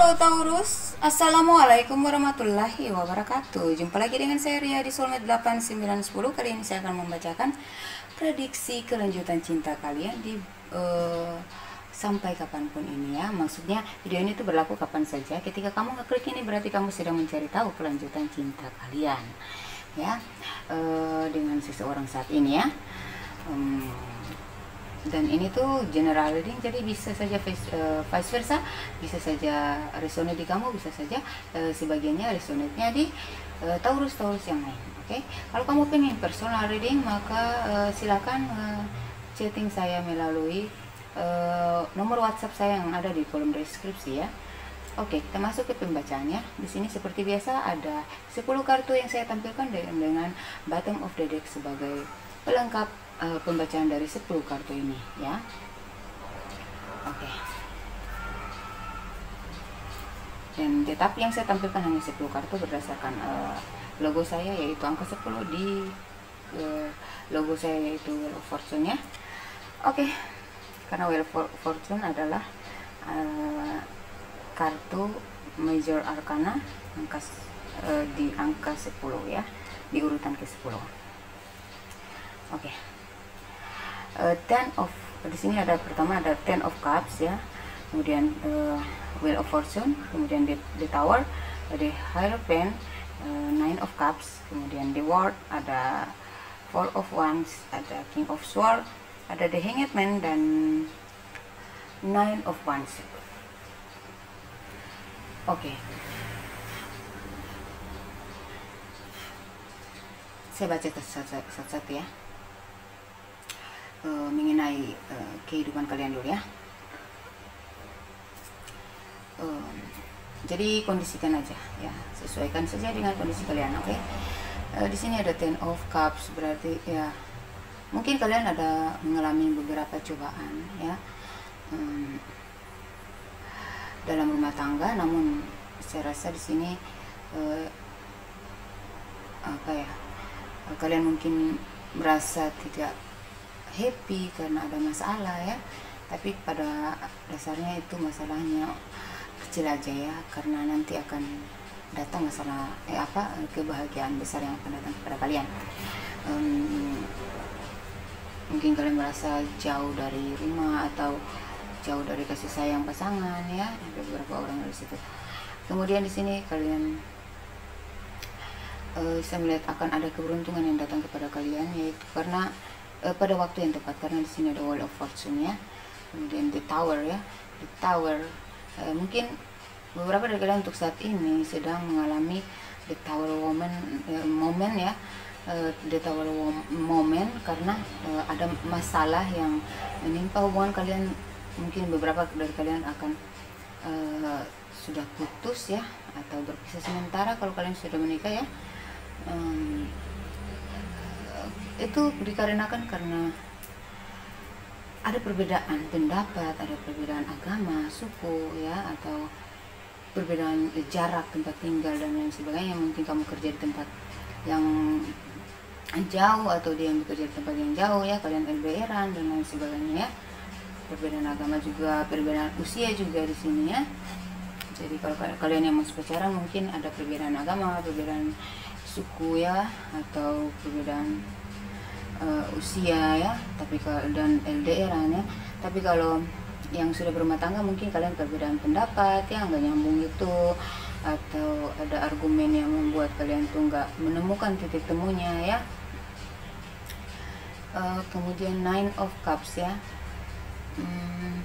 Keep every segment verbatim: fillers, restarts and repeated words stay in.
Halo Taurus, Assalamualaikum warahmatullahi wabarakatuh. Jumpa lagi dengan saya Ria di Soulmate delapan sembilan sepuluh. Kali ini saya akan membacakan prediksi kelanjutan cinta kalian di uh, sampai kapanpun ini ya. Maksudnya video ini tuh berlaku kapan saja. Ketika kamu ngeklik ini berarti kamu sedang mencari tahu kelanjutan cinta kalian ya, uh, dengan seseorang saat ini ya. um, Dan ini tuh general reading, jadi bisa saja vice, uh, vice versa, bisa saja resonate di kamu, bisa saja uh, sebagiannya resonate-nya di uh, Taurus-Taurus yang lain. Oke, okay? Kalau kamu pengen personal reading, maka uh, silakan uh, chatting saya melalui uh, nomor WhatsApp saya yang ada di kolom deskripsi ya. Oke, okay, kita masuk ke pembacaannya. Di sini seperti biasa ada sepuluh kartu yang saya tampilkan dengan bottom of the deck sebagai pelengkap Uh, pembacaan dari sepuluh kartu ini ya. Oke. Okay. Dan tetap yang saya tampilkan hanya sepuluh kartu berdasarkan uh, logo saya, yaitu angka sepuluh di uh, logo saya, yaitu Wheel of Fortune ya. Oke. Okay. Karena Wheel of Fortune adalah uh, kartu Major Arcana angka uh, di angka sepuluh ya, di urutan ke sepuluh. Oke. Okay. Uh, ten of di sini ada pertama ada ten of cups ya, kemudian uh, Wheel of Fortune, kemudian the, the Tower, ada Hierophant, uh, nine of cups, kemudian the World, ada four of wands, ada King of Swords, ada the Hanged Man, dan nine of wands. Oke, okay. Saya baca satu-satu ya. Uh, mengenai uh, kehidupan kalian dulu ya. Uh, jadi kondisikan aja ya, sesuaikan saja dengan kondisi kalian, oke? Okay? Uh, di sini ada ten of cups, berarti ya mungkin kalian ada mengalami beberapa cobaan ya um, dalam rumah tangga, namun saya rasa di sini uh, apa ya, uh, kalian mungkin merasa tidak happy karena ada masalah ya, tapi pada dasarnya itu masalahnya kecil aja ya, karena nanti akan datang masalah eh apa kebahagiaan besar yang akan datang kepada kalian. Um, mungkin kalian merasa jauh dari rumah atau jauh dari kasih sayang pasangan ya, ada beberapa orang dari situ. Kemudian di sini kalian uh, saya melihat akan ada keberuntungan yang datang kepada kalian, yaitu karena Uh, pada waktu yang tepat, karena di sini ada Wheel of Fortune ya, kemudian the Tower ya, the Tower. Uh, mungkin beberapa dari kalian untuk saat ini sedang mengalami the Tower woman uh, moment ya, uh, the Tower moment karena uh, ada masalah yang menimpa hubungan kalian. Mungkin beberapa dari kalian akan uh, sudah putus ya, atau berpisah sementara kalau kalian sudah menikah ya. Um, itu dikarenakan karena ada perbedaan pendapat, ada perbedaan agama, suku ya, atau perbedaan jarak tempat tinggal dan lain sebagainya. Mungkin kamu kerja di tempat yang jauh atau dia yang bekerja di tempat yang jauh ya, kalian L D R-an dan lain sebagainya ya. Perbedaan agama juga, perbedaan usia juga di sini ya. Jadi kalau kalian yang masih pacaran mungkin ada perbedaan agama, perbedaan suku ya, atau perbedaan Uh, usia ya, tapi kalau dan L D R-an ya. Tapi kalau yang sudah berumah tangga mungkin kalian perbedaan pendapat ya, nggak nyambung gitu, atau ada argumen yang membuat kalian tuh nggak menemukan titik temunya ya. Uh, kemudian nine of cups ya. Hmm,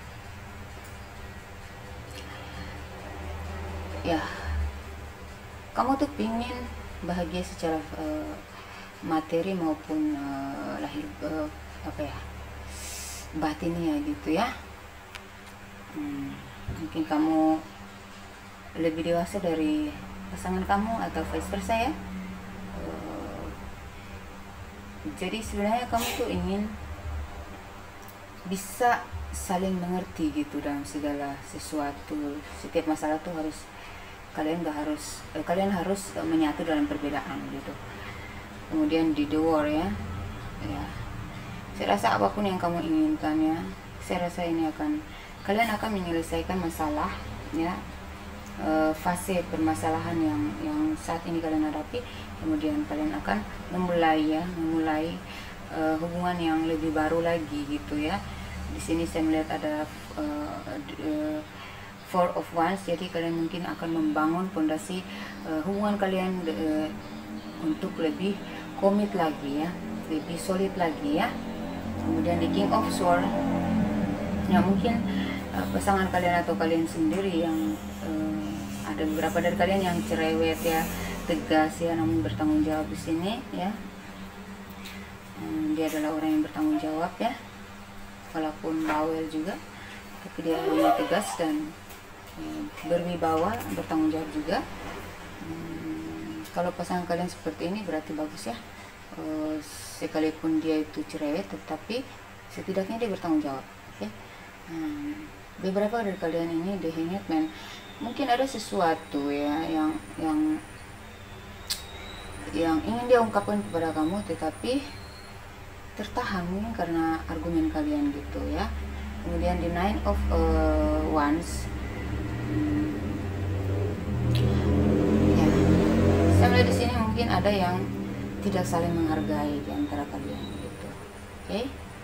ya, kamu tuh pingin bahagia secara uh, materi maupun uh, lahir uh, apa ya, batinnya gitu ya. Hmm, mungkin kamu lebih dewasa dari pasangan kamu atau vice versa ya. Uh, jadi sebenarnya kamu tuh ingin bisa saling mengerti gitu dalam segala sesuatu. Setiap masalah tuh harus kalian gak harus eh, kalian harus uh, menyatu dalam perbedaan gitu. Kemudian di the war ya, ya, saya rasa apapun yang kamu inginkan ya, saya rasa ini akan kalian akan menyelesaikan masalah ya, uh, fase permasalahan yang yang saat ini kalian hadapi, kemudian kalian akan memulai ya memulai uh, hubungan yang lebih baru lagi gitu ya. Di sini saya melihat ada uh, uh, Four of Wands, jadi kalian mungkin akan membangun fondasi uh, hubungan kalian uh, untuk lebih komit lagi ya, lebih solid lagi ya. Kemudian di King of Swords, ya mungkin uh, pasangan kalian atau kalian sendiri yang uh, ada beberapa dari kalian yang cerewet ya, tegas ya, namun bertanggung jawab di sini ya. Um, dia adalah orang yang bertanggung jawab ya, walaupun bawel juga, tapi dia orangnya tegas dan berwibawa, bertanggung jawab juga. Hmm, kalau pasangan kalian seperti ini berarti bagus ya. E, sekalipun dia itu cerewet, tetapi setidaknya dia bertanggung jawab. Oke. Okay? Hmm, beberapa dari kalian ini the Hangman, mungkin ada sesuatu ya yang yang yang ingin dia ungkapkan kepada kamu, tetapi tertahan mungkin karena argumen kalian gitu ya. Kemudian the Nine of uh, Wands. Ya, saya melihat di sini mungkin ada yang tidak saling menghargai di antara kalian gitu. Oke. Okay?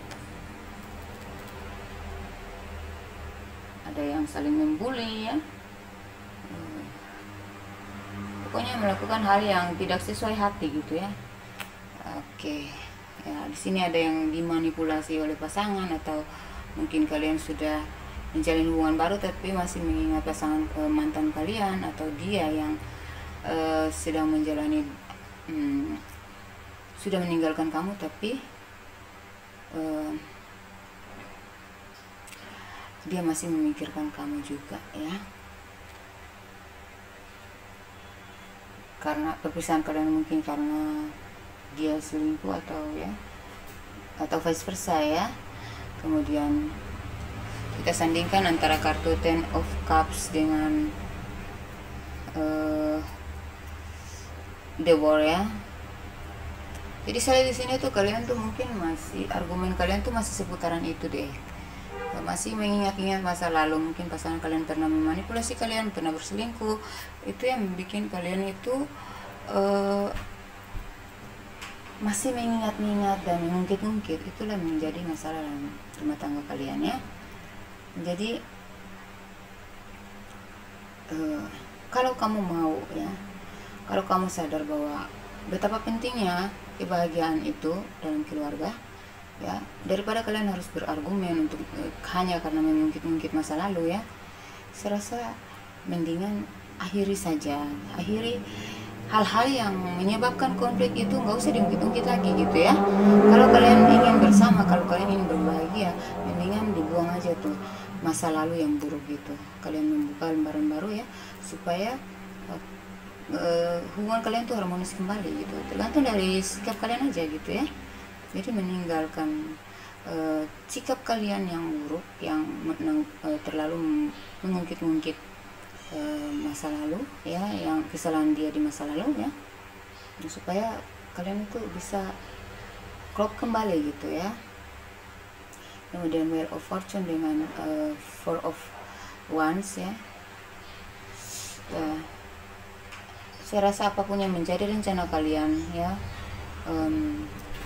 Ada yang saling membuli ya. Hmm. Pokoknya melakukan hal yang tidak sesuai hati gitu ya. Oke. Okay. Ya, di sini ada yang dimanipulasi oleh pasangan, atau mungkin kalian sudah menjalin hubungan baru tapi masih mengingat pasangan uh, mantan kalian, atau dia yang uh, sedang menjalani um, sudah meninggalkan kamu tapi uh, dia masih memikirkan kamu juga ya, karena perpisahan kalian mungkin karena dia selingkuh atau ya atau vice versa ya. Kemudian kita sandingkan antara kartu Ten of Cups dengan uh, The War ya. Jadi saya di sini tuh kalian tuh mungkin masih argumen kalian tuh masih seputaran itu deh. Masih mengingat-ingat masa lalu, mungkin pasangan kalian pernah memanipulasi kalian, pernah berselingkuh. Itu yang bikin kalian itu uh, masih mengingat-ingat dan mengungkit-ungkit. Itulah menjadi masalah dalam rumah tangga kalian ya. Jadi uh, kalau kamu mau ya, kalau kamu sadar bahwa betapa pentingnya kebahagiaan itu dalam keluarga ya, daripada kalian harus berargumen untuk uh, hanya karena mengungkit-ungkit masa lalu ya, saya rasa mendingan akhiri saja, akhiri hal-hal yang menyebabkan konflik itu, nggak usah diungkit-ungkit lagi gitu ya. Kalau kalian ingin bersama, kalau kalian ingin berbahagia, mendingan dibuang aja tuh masa lalu yang buruk gitu. Kalian membuka lembaran baru ya, supaya uh, hubungan kalian tuh harmonis kembali gitu. Tergantung dari sikap kalian aja gitu ya. Jadi meninggalkan uh, sikap kalian yang buruk, yang menang, uh, terlalu mengungkit-ungkit uh, masa lalu ya, yang kesalahan dia di masa lalu ya, supaya kalian itu bisa klop kembali gitu ya. Kemudian Wheel of Fortune dengan uh, Four of Wands ya. Ya, saya rasa apapun yang menjadi rencana kalian ya, um,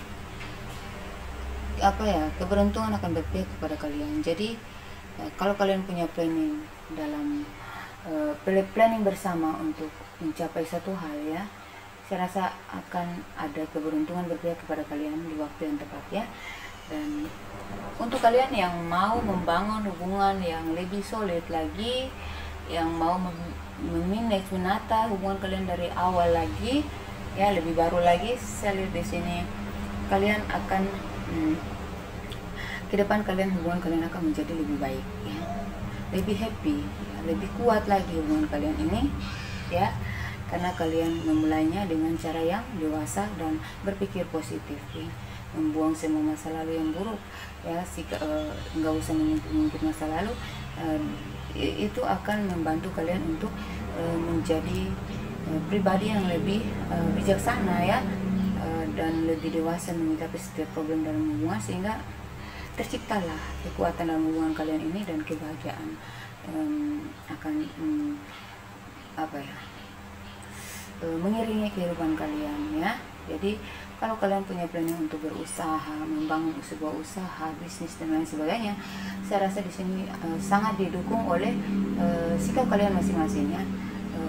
apa ya, keberuntungan akan berpihak kepada kalian. Jadi ya, kalau kalian punya planning dalam uh, planning bersama untuk mencapai satu hal ya, saya rasa akan ada keberuntungan berpihak kepada kalian di waktu yang tepat ya. Dan untuk kalian yang mau membangun hubungan yang lebih solid lagi, yang mau memanage, menata hubungan kalian dari awal lagi ya, lebih baru lagi, saya lihat di sini kalian akan hmm, ke depan kalian, hubungan kalian akan menjadi lebih baik ya, lebih happy, lebih kuat lagi hubungan kalian ini ya, karena kalian memulainya dengan cara yang dewasa dan berpikir positif ya, membuang semua masa lalu yang buruk ya, nggak uh, usah mengungkit masa lalu. Uh, itu akan membantu kalian untuk uh, menjadi uh, pribadi yang lebih uh, bijaksana ya, uh, dan lebih dewasa menyikapi setiap problem dalam hubungan, sehingga terciptalah kekuatan dalam hubungan kalian ini, dan kebahagiaan um, akan um, apa ya, e, mengiringi kehidupan kalian ya. Jadi kalau kalian punya planning untuk berusaha, membangun sebuah usaha, bisnis dan lain sebagainya, saya rasa di sini e, sangat didukung oleh e, sikap kalian masing-masing ya. E,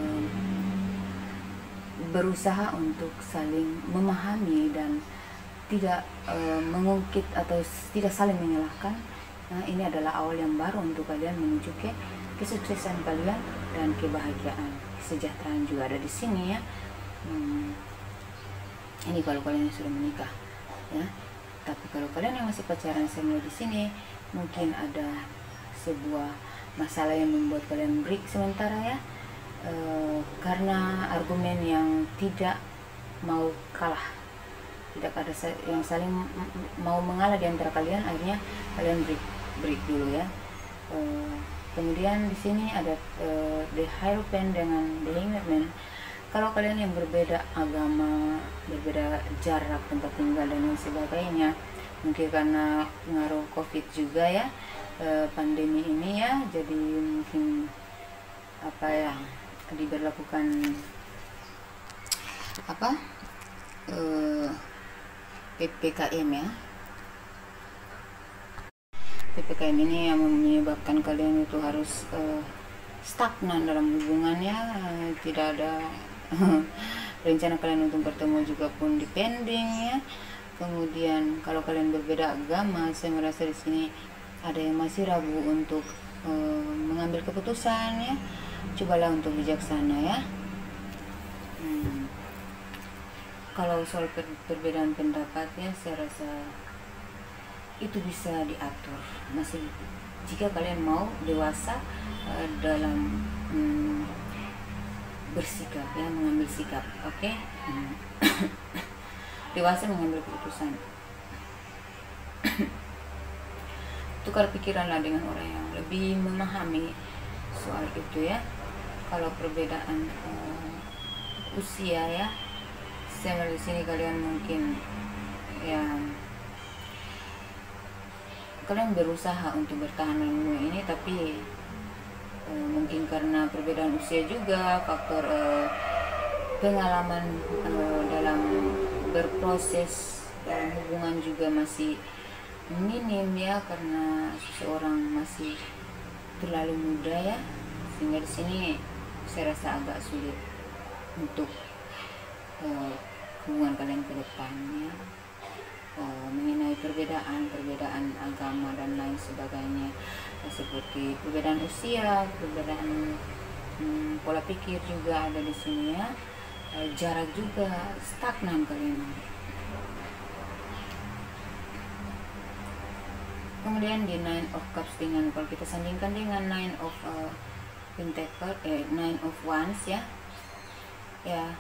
berusaha untuk saling memahami dan tidak e, mengungkit atau tidak saling menyalahkan. Nah, ini adalah awal yang baru untuk kalian menuju ke kesuksesan kalian dan kebahagiaan, kesejahteraan juga ada di sini ya. Hmm, ini kalau kalian sudah menikah ya. Tapi kalau kalian yang masih pacaran, saya melihat di sini mungkin ada sebuah masalah yang membuat kalian break sementara ya. E, karena argumen yang tidak mau kalah, tidak ada yang saling mau mengalah di antara kalian, akhirnya kalian break break dulu ya. E, kemudian di sini ada e, the Hierophant dengan the Hangman. Kalau kalian yang berbeda agama, berbeda jarak tempat tinggal dan lain sebagainya, mungkin karena pengaruh COVID juga ya, e, pandemi ini ya, jadi mungkin apa ya, diberlakukan apa e, P P K M ya. P P K M ini yang menyebabkan kalian itu harus uh, stagnan dalam hubungannya, uh, tidak ada rencana kalian untuk bertemu juga pun dipending ya. Kemudian kalau kalian berbeda agama, saya merasa di sini ada yang masih ragu untuk uh, mengambil keputusan ya. Cobalah untuk bijaksana ya. Hmm. Kalau soal per perbedaan pendapat ya, saya rasa itu bisa diatur. Masih jika kalian mau dewasa uh, dalam hmm, bersikap ya, mengambil sikap, oke? Okay? Hmm. Dewasa mengambil keputusan. Tukar pikiranlah dengan orang yang lebih memahami soal itu ya. Kalau perbedaan uh, usia ya, saya di sini kalian mungkin ya, kalian berusaha untuk bertahan dalam hubungan ini, tapi e, mungkin karena perbedaan usia juga, faktor e, pengalaman e, dalam berproses dalam hubungan juga masih minim ya, karena seseorang masih terlalu muda ya, sehingga di sini saya rasa agak sulit untuk e, hubungan kalian ke depannya. Uh, mengenai perbedaan-perbedaan agama dan lain sebagainya, uh, seperti perbedaan usia, perbedaan um, pola pikir juga ada di sini ya, uh, jarak juga, stagnan kalian. Kemudian di Nine of Cups, dengan kalau kita sandingkan dengan Nine of uh, Pentacle, eh, Nine of Wands ya, ya,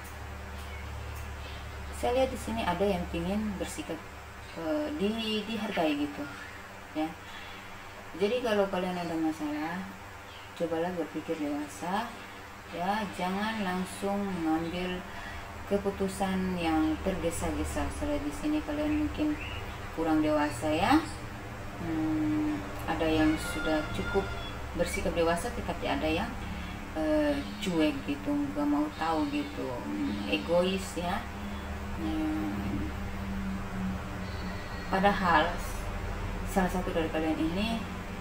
saya lihat di sini ada yang ingin bersikap Uh, di dihargai gitu ya. Jadi kalau kalian ada masalah, cobalah berpikir dewasa ya, jangan langsung mengambil keputusan yang tergesa-gesa. Soalnya di sini kalian mungkin kurang dewasa ya. Hmm, ada yang sudah cukup bersikap dewasa, tetapi ada yang uh, cuek gitu, nggak mau tahu gitu, hmm, egois ya. Hmm, Padahal salah satu dari kalian ini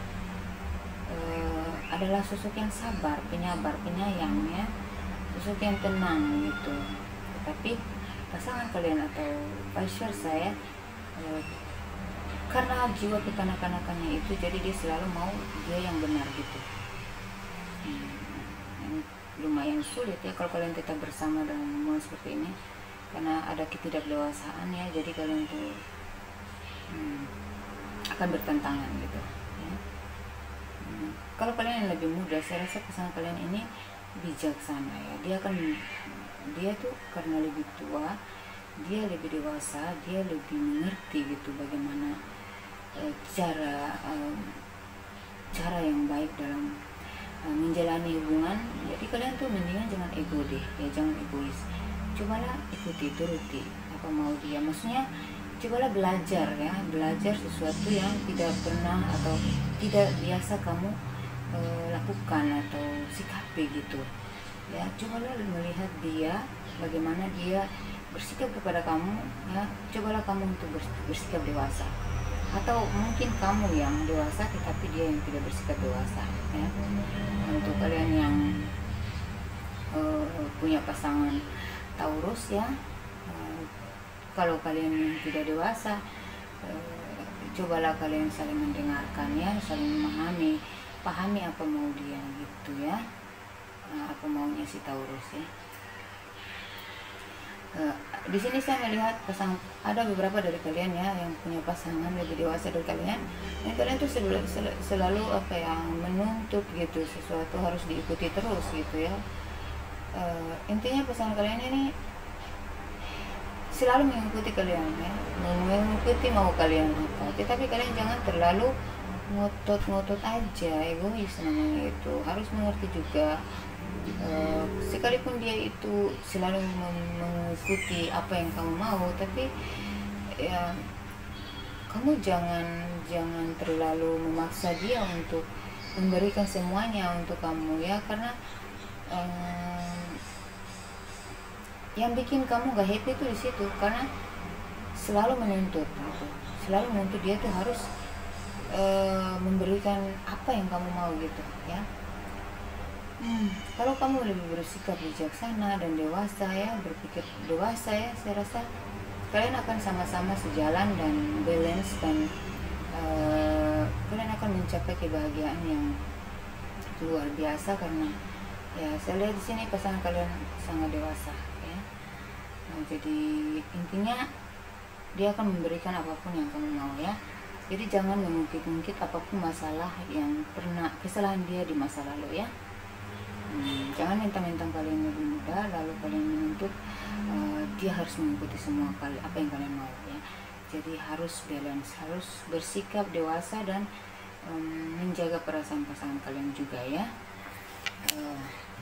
uh, adalah sosok yang sabar, penyabar, penyayang ya, sosok yang tenang gitu. Tapi pasangan kalian atau vice versa ya, uh, karena jiwa kekanak-kanakannya itu, jadi dia selalu mau dia yang benar gitu. Hmm, lumayan sulit ya kalau kalian tetap bersama dalam hubungan seperti ini, karena ada ketidakdewasaan ya. Jadi kalian tuh Hmm, akan bertentangan gitu ya. Hmm, kalau kalian yang lebih muda, saya rasa pasangan kalian ini bijaksana ya. Dia akan dia tuh karena lebih tua, dia lebih dewasa, dia lebih mengerti gitu bagaimana uh, cara uh, cara yang baik dalam uh, menjalani hubungan. Jadi kalian tuh mendingan jangan ego deh ya, jangan egois. Cobalah ikuti, turuti apa mau dia, maksudnya cobalah belajar ya, belajar sesuatu yang tidak pernah atau tidak biasa kamu e, lakukan atau sikapi gitu. ya cobalah melihat dia bagaimana dia bersikap kepada kamu, ya cobalah kamu untuk bersikap dewasa, atau mungkin kamu yang dewasa tetapi dia yang tidak bersikap dewasa, ya. Untuk kalian yang uh, punya pasangan Taurus, ya, uh, kalau kalian yang tidak dewasa, uh, cobalah kalian saling mendengarkan, ya, saling memahami, pahami apa mau dia, gitu ya, uh, apa maunya si Taurus, ya. Uh, di sini saya melihat pasangan, ada beberapa dari kalian, ya, yang punya pasangan lebih dewasa dari kalian, dan kalian tuh selalu, selalu apa ya, menuntut gitu, sesuatu harus diikuti terus gitu, ya. Uh, intinya pasangan kalian ini selalu mengikuti kalian, ya, mengikuti mau kalian apa, tetapi kalian jangan terlalu ngotot-ngotot aja, egois namanya itu, harus mengerti juga. Uh, sekalipun dia itu selalu mengikuti apa yang kamu mau, tapi ya kamu jangan jangan terlalu memaksa dia untuk memberikan semuanya untuk kamu, ya, karena um, yang bikin kamu gak happy itu di situ, karena selalu menuntut gitu. Selalu menuntut dia tuh harus uh, memberikan apa yang kamu mau gitu, ya. Hmm, kalau kamu lebih bersikap bijaksana dan dewasa, ya, berpikir dewasa, ya, saya rasa kalian akan sama-sama sejalan dan balance, dan uh, kalian akan mencapai kebahagiaan yang luar biasa, karena ya saya lihat di sini pasangan kalian sangat dewasa, ya. Nah, jadi intinya dia akan memberikan apapun yang kamu mau, ya. Jadi jangan mengungkit-ungkit apapun masalah yang pernah kesalahan dia di masa lalu, ya. Hmm, jangan mentang-mentang kalian lebih muda lalu kalian menuntut uh, dia harus mengikuti semua kali apa yang kalian mau, ya. Jadi harus balance, harus bersikap dewasa dan um, menjaga perasaan pasangan kalian juga, ya. Uh,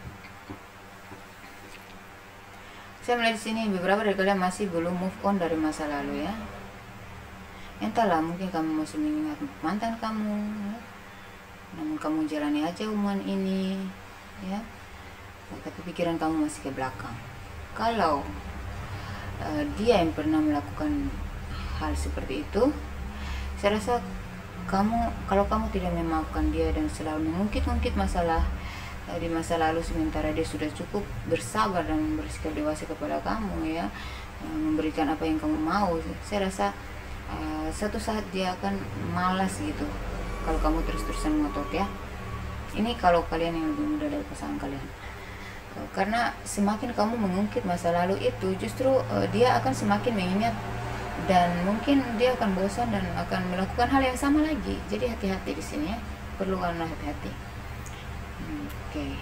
saya melihat di sini beberapa dari kalian masih belum move on dari masa lalu, ya. Entahlah, mungkin kamu masih mengingat mantan kamu, ya. Namun kamu jalani aja hubungan ini, ya, tapi pikiran kamu masih ke belakang. Kalau uh, dia yang pernah melakukan hal seperti itu, saya rasa kamu, kalau kamu tidak memaafkan dia dan selalu mengungkit-ungkit masalah uh, di masa lalu, sementara dia sudah cukup bersabar dan bersikap dewasa kepada kamu, ya, uh, memberikan apa yang kamu mau, saya rasa uh, suatu saat dia akan malas gitu kalau kamu terus-terusan ngotot, ya. Ini kalau kalian yang lebih muda dari pasangan kalian, karena semakin kamu mengungkit masa lalu itu, justru uh, dia akan semakin mengingat, dan mungkin dia akan bosan dan akan melakukan hal yang sama lagi. Jadi hati-hati di sini, ya, perlukanlah hati-hati. Hmm, Oke. Okay.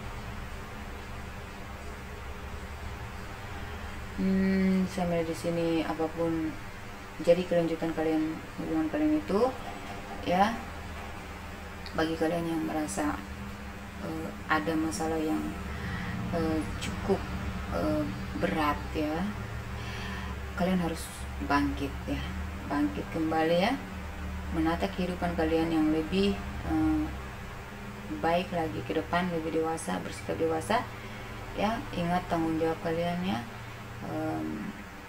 Hmm, saya melihat di sini apapun jadi kelanjutan kalian, hubungan kalian itu, ya. Bagi kalian yang merasa uh, ada masalah yang uh, cukup uh, berat, ya, kalian harus bangkit, ya, bangkit kembali, ya, menata kehidupan kalian yang lebih uh, baik lagi ke depan, lebih dewasa, bersikap dewasa, ya. Ingat tanggung jawab kalian, ya. Um,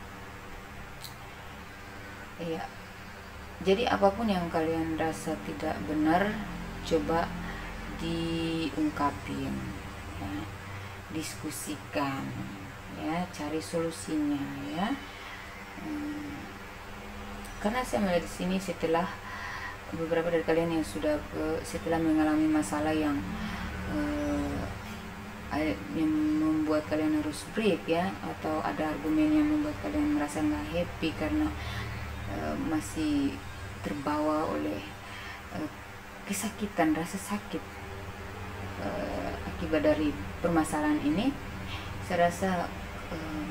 ya, jadi apapun yang kalian rasa tidak benar, coba diungkapin, ya, diskusikan, ya, cari solusinya, ya. Hmm, karena saya melihat di sini setelah beberapa dari kalian yang sudah uh, setelah mengalami masalah yang uh, yang membuat kalian harus break, ya, atau ada argumen yang membuat kalian merasa nggak happy karena uh, masih terbawa oleh uh, kesakitan, rasa sakit uh, akibat dari permasalahan ini. Saya rasa uh,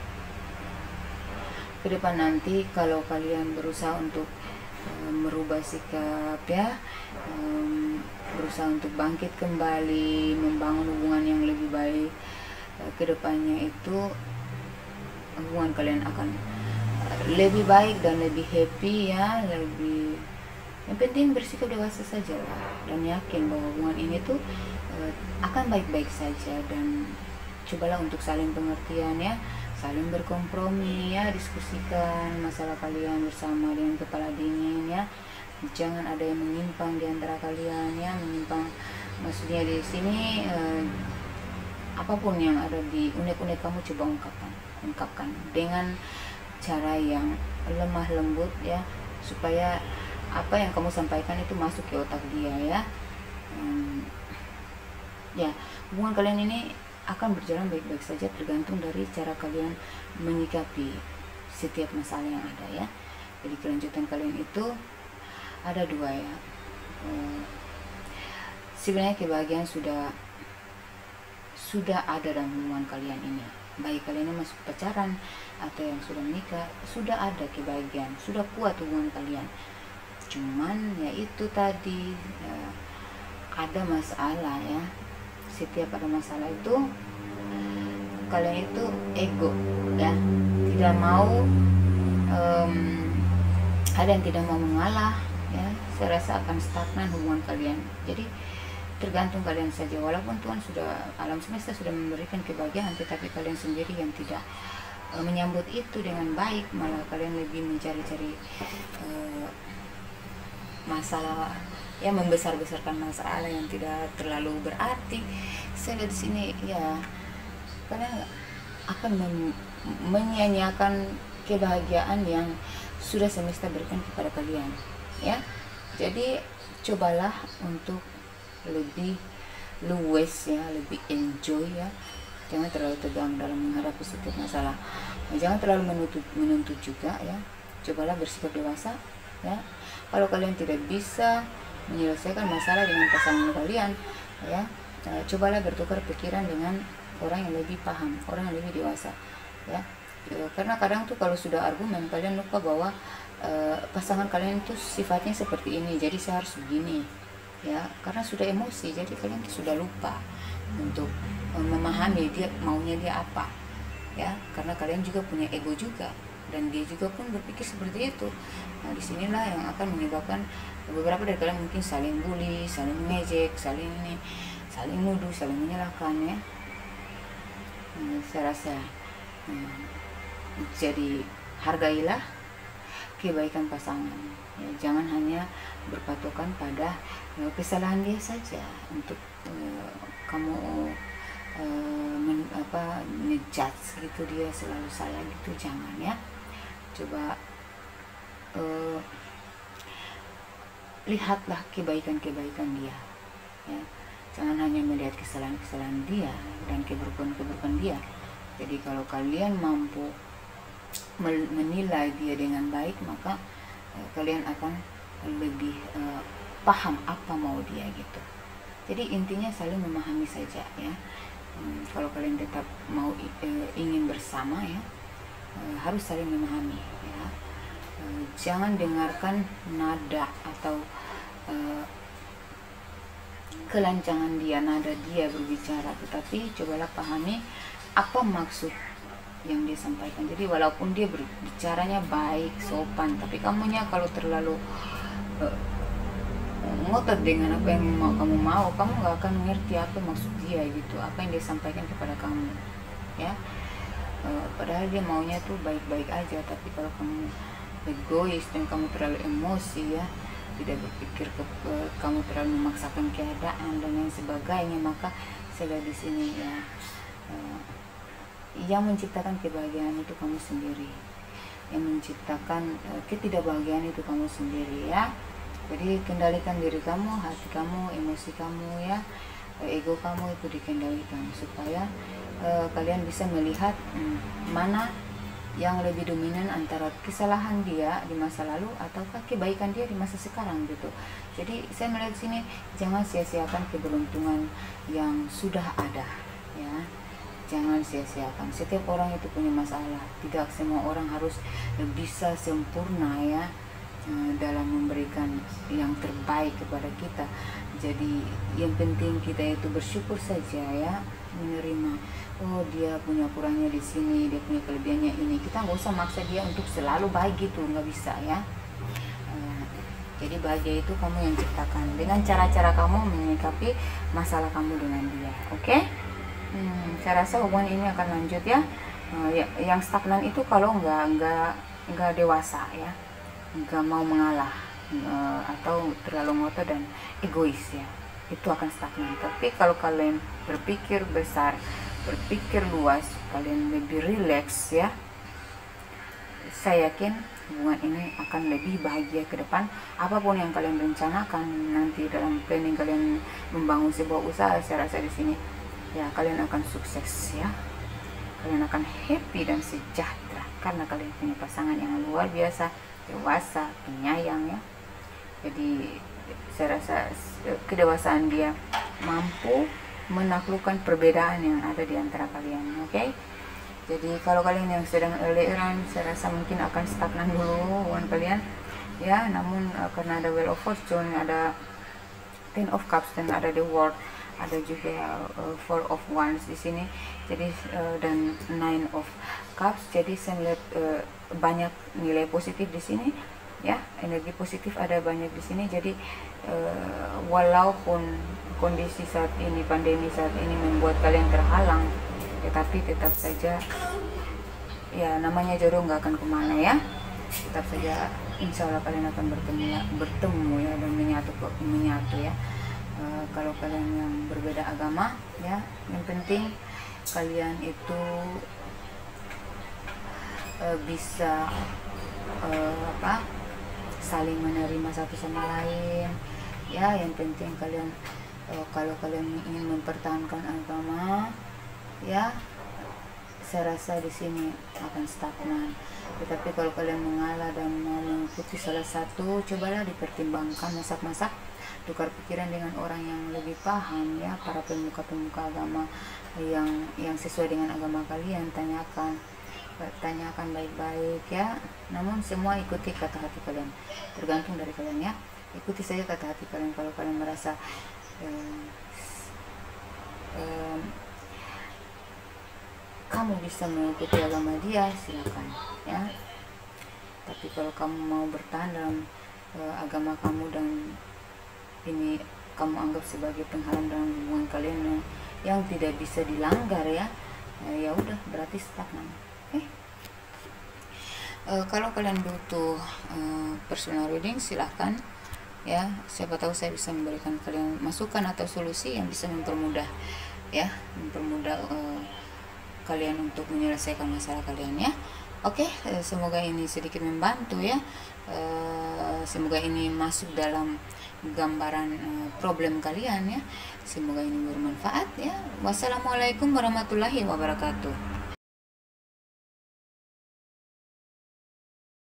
ke depan nanti kalau kalian berusaha untuk uh, merubah sikap, ya, um, berusaha untuk bangkit kembali, membangun hubungan yang lebih baik, uh, ke depannya itu hubungan kalian akan uh, lebih baik dan lebih happy, ya, lebih Yang penting bersikap dewasa saja lah, dan yakin bahwa hubungan ini tuh uh, akan baik-baik saja. Dan cobalah untuk saling pengertian ya, saling berkompromi ya, diskusikan masalah kalian bersama dengan kepala dingin ya. Jangan ada yang menyimpang di antara kalian ya, menyimpang maksudnya di sini eh, apapun yang ada di unek-unek kamu coba ungkapkan, ungkapkan dengan cara yang lemah lembut ya, supaya apa yang kamu sampaikan itu masuk ke otak dia ya. Hmm, ya, hubungan kalian ini akan berjalan baik-baik saja, tergantung dari cara kalian menyikapi setiap masalah yang ada ya. Jadi kelanjutan kalian itu ada dua ya. Hmm, sebenarnya kebahagiaan sudah sudah ada dalam hubungan kalian ini, baik kalian yang masuk pacaran atau yang sudah menikah, sudah ada kebahagiaan, sudah kuat hubungan kalian. Cuman ya itu tadi ya, ada masalah ya. Setiap ada masalah itu kalian itu ego ya, tidak mau um, ada yang tidak mau mengalah ya. Saya rasa akan stagnan hubungan kalian. Jadi tergantung kalian saja, walaupun Tuhan sudah, alam semesta sudah memberikan kebahagiaan, tetapi kalian sendiri yang tidak uh, menyambut itu dengan baik, malah kalian lebih mencari-cari uh, masalah ya, membesar-besarkan masalah yang tidak terlalu berarti. Saya lihat di sini ya, karena akan men menyanyiakan kebahagiaan yang sudah semesta berikan kepada kalian ya. Jadi cobalah untuk lebih luwes ya, lebih enjoy ya, jangan terlalu tegang dalam menghadapi setiap masalah, jangan terlalu menuntut menuntut juga ya. Cobalah bersikap dewasa ya. Kalau kalian tidak bisa menyelesaikan masalah dengan pasangan kalian ya, cobalah bertukar pikiran dengan orang yang lebih paham, orang yang lebih dewasa ya. Karena kadang tuh kalau sudah argumen, kalian lupa bahwa uh, pasangan kalian itu sifatnya seperti ini, jadi saya harus begini ya, karena sudah emosi, jadi kalian sudah lupa untuk um, memahami dia maunya dia apa ya, karena kalian juga punya ego juga, dan dia juga pun berpikir seperti itu. Nah, disinilah yang akan menyebabkan beberapa dari kalian mungkin saling bully, saling mengejek, saling ini, saling nuduh, saling menyalahkan ya. Nah, saya rasa hmm, jadi hargailah kebaikan pasangan ya, jangan hanya berpatokan pada uh, kesalahan dia saja untuk uh, kamu uh, men, apa ngejudge gitu dia selalu salah gitu, jangan ya. Coba uh, lihatlah kebaikan-kebaikan dia ya, jangan hanya melihat kesalahan-kesalahan dia dan keburukan-keburukan dia. Jadi kalau kalian mampu menilai dia dengan baik, maka uh, kalian akan lebih uh, paham apa mau dia gitu. Jadi intinya saling memahami saja ya. Hmm, kalau kalian tetap mau uh, ingin bersama ya, uh, harus saling memahami ya. Uh, jangan dengarkan nada atau uh, kelancangan dia, nada dia berbicara, tetapi cobalah pahami apa maksud yang dia sampaikan. Jadi walaupun dia berbicaranya baik, sopan, tapi kamunya kalau terlalu uh, ngotot dengan apa yang mau kamu mau, kamu nggak akan mengerti apa maksud dia gitu, apa yang dia sampaikan kepada kamu ya. Uh, padahal dia maunya tuh baik-baik aja, tapi kalau kamu egois dan kamu terlalu emosi ya, tidak berpikir ke, ke kamu terlalu memaksakan keadaan dan lain sebagainya, maka saya lihat di sini ya, uh, yang menciptakan kebahagiaan itu kamu sendiri, yang menciptakan uh, ketidakbahagiaan itu kamu sendiri ya. Jadi kendalikan diri kamu, hati kamu, emosi kamu ya, ego kamu itu dikendalikan supaya uh, kalian bisa melihat um, mana yang lebih dominan antara kesalahan dia di masa lalu ataukah kebaikan dia di masa sekarang gitu. Jadi saya melihat sini, jangan sia-siakan keberuntungan yang sudah ada ya. Jangan sia-siakan. Setiap orang itu punya masalah. Tidak semua orang harus bisa sempurna ya dalam memberikan yang terbaik kepada kita. Jadi yang penting kita itu bersyukur saja ya, menerima. Oh dia punya kurangnya di sini, dia punya kelebihannya ini. Kita nggak usah maksa dia untuk selalu baik gitu, nggak bisa ya. Jadi bahagia itu kamu yang ciptakan dengan cara-cara kamu menyikapi masalah kamu dengan dia. Oke? Okay? Hmm, saya rasa hubungan ini akan lanjut ya. Uh, ya yang stagnan itu kalau nggak nggak nggak dewasa ya, nggak mau mengalah, uh, atau terlalu ngotot dan egois ya, itu akan stagnan. Tapi kalau kalian berpikir besar, berpikir luas, kalian lebih rileks ya, saya yakin hubungan ini akan lebih bahagia ke depan. Apapun yang kalian rencanakan nanti dalam planning kalian membangun sebuah usaha, saya rasa di sini ya kalian akan sukses ya. Kalian akan happy dan sejahtera karena kalian punya pasangan yang luar biasa, dewasa, penyayang ya. Jadi saya rasa kedewasaan dia mampu menaklukkan perbedaan yang ada di antara kalian. Oke? Okay? Jadi kalau kalian yang sedang LDRan, saya rasa mungkin akan stagnan dulu hubungan kalian ya. Namun uh, karena ada Wheel of Fortune, ada Ten of Cups, dan ada The World, ada juga uh, Four of Wands di sini. Jadi uh, dan Nine of Cups. Jadi saya melihat uh, banyak nilai positif di sini ya, energi positif ada banyak di sini. Jadi uh, walaupun kondisi saat ini, pandemi saat ini membuat kalian terhalang, tetapi tetap saja ya namanya jodoh nggak akan kemana ya. Tetap saja insya Allah kalian akan bertemu bertemu ya dan menyatu menyatu ya. Uh, kalau kalian yang berbeda agama ya, yang penting kalian itu uh, bisa uh, apa saling menerima satu sama lain ya. Yang penting kalian uh, kalau kalian ingin mempertahankan agama ya, saya rasa di sini akan stagnan. Tetapi kalau kalian mengalah dan mau mengikuti salah satu, cobalah dipertimbangkan, masak-masak, tukar pikiran dengan orang yang lebih paham ya, para pemuka-pemuka agama yang yang sesuai dengan agama kalian. Tanyakan tanyakan baik-baik ya. Namun semua ikuti kata hati kalian, tergantung dari kalian ya. Ikuti saja kata hati kalian. Kalau kalian merasa eh, eh, kamu bisa mengikuti agama dia, silakan ya. Tapi kalau kamu mau bertahan dalam uh, agama kamu dan ini kamu anggap sebagai penghalang dalam hubungan kalian yang, yang tidak bisa dilanggar ya, uh, ya udah berarti stagnan. Okay? Uh, kalau kalian butuh uh, personal reading, silahkan ya. Siapa tahu saya bisa memberikan kalian masukan atau solusi yang bisa mempermudah ya, mempermudah uh, kalian untuk menyelesaikan masalah kalian ya. Oke, okay, semoga ini sedikit membantu ya. Semoga ini masuk dalam gambaran problem kalian ya. Semoga ini bermanfaat ya. Wassalamualaikum warahmatullahi wabarakatuh.